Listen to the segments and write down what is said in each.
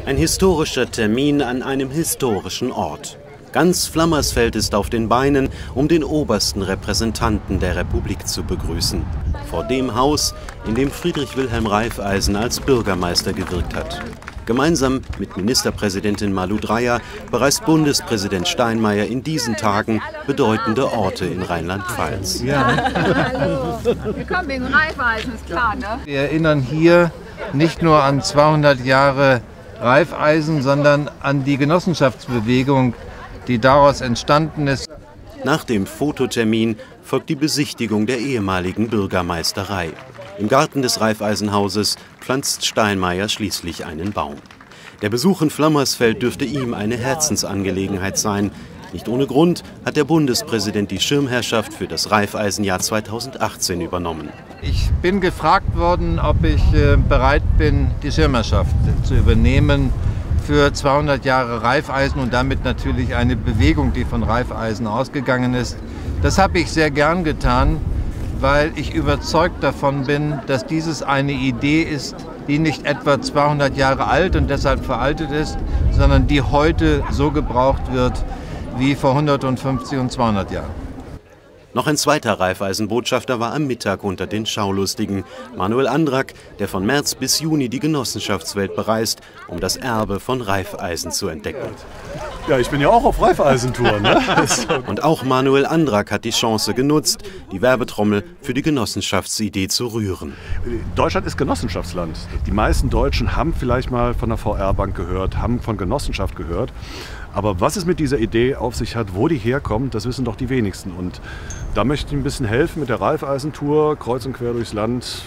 Ein historischer Termin an einem historischen Ort. Ganz Flammersfeld ist auf den Beinen, um den obersten Repräsentanten der Republik zu begrüßen. Vor dem Haus, in dem Friedrich Wilhelm Raiffeisen als Bürgermeister gewirkt hat. Gemeinsam mit Ministerpräsidentin Malu Dreyer bereist Bundespräsident Steinmeier in diesen Tagen bedeutende Orte in Rheinland-Pfalz. Ja. Hallo. Wir kommen wegen Raiffeisen, ist klar, ne? Wir erinnern hier nicht nur an 200 Jahre Raiffeisen, sondern an die Genossenschaftsbewegung, die daraus entstanden ist. Nach dem Fototermin folgt die Besichtigung der ehemaligen Bürgermeisterei. Im Garten des Raiffeisenhauses pflanzt Steinmeier schließlich einen Baum. Der Besuch in Flammersfeld dürfte ihm eine Herzensangelegenheit sein. Nicht ohne Grund hat der Bundespräsident die Schirmherrschaft für das Raiffeisenjahr 2018 übernommen. Ich bin gefragt worden, ob ich bereit bin, die Schirmherrschaft zu übernehmen für 200 Jahre Raiffeisen und damit natürlich eine Bewegung, die von Raiffeisen ausgegangen ist. Das habe ich sehr gern getan, weil ich überzeugt davon bin, dass dieses eine Idee ist, die nicht etwa 200 Jahre alt und deshalb veraltet ist, sondern die heute so gebraucht wird wie vor 150 und 200 Jahren. Noch ein zweiter Raiffeisen-Botschafter war am Mittag unter den Schaulustigen. Manuel Andrak, der von März bis Juni die Genossenschaftswelt bereist, um das Erbe von Raiffeisen zu entdecken. Ja, ich bin ja auch auf Raiffeisentour, ne? Und auch Manuel Andrak hat die Chance genutzt, die Werbetrommel für die Genossenschaftsidee zu rühren. Deutschland ist Genossenschaftsland. Die meisten Deutschen haben vielleicht mal von der VR-Bank gehört, haben von Genossenschaft gehört. Aber was es mit dieser Idee auf sich hat, wo die herkommt, das wissen doch die wenigsten. Und da möchte ich ein bisschen helfen mit der Raiffeisentour, kreuz und quer durchs Land,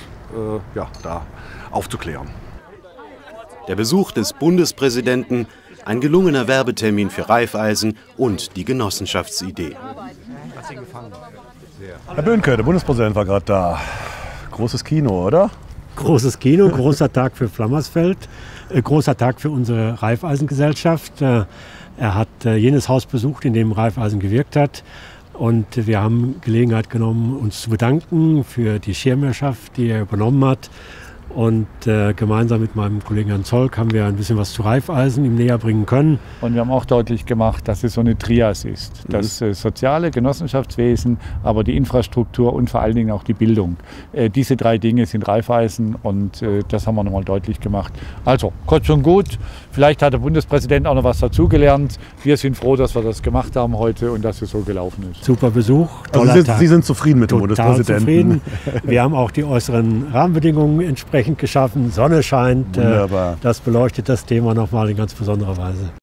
da aufzuklären. Der Besuch des Bundespräsidenten, ein gelungener Werbetermin für Raiffeisen und die Genossenschaftsidee. Herr Böhnke, der Bundespräsident war gerade da. Großes Kino, oder? Großes Kino, großer Tag für Flammersfeld, großer Tag für unsere Raiffeisen-Gesellschaft. Er hat jenes Haus besucht, in dem Raiffeisen gewirkt hat. Und wir haben Gelegenheit genommen, uns zu bedanken für die Schirmherrschaft, die er übernommen hat. Und gemeinsam mit meinem Kollegen Herrn Zolk haben wir ein bisschen was zu Raiffeisen ihm näher bringen können. Und wir haben auch deutlich gemacht, dass es so eine Trias ist. Das soziale Genossenschaftswesen, aber die Infrastruktur und vor allen Dingen auch die Bildung. Diese drei Dinge sind Raiffeisen und das haben wir nochmal deutlich gemacht. Also, kurz und gut, vielleicht hat der Bundespräsident auch noch was dazugelernt. Wir sind froh, dass wir das gemacht haben heute und dass es so gelaufen ist. Super Besuch, toller Tag. Sie sind zufrieden mit dem Bundespräsidenten? Zufrieden. Wir haben auch die äußeren Rahmenbedingungen entsprechend geschaffen. Sonne scheint, das beleuchtet das Thema nochmal in ganz besonderer Weise.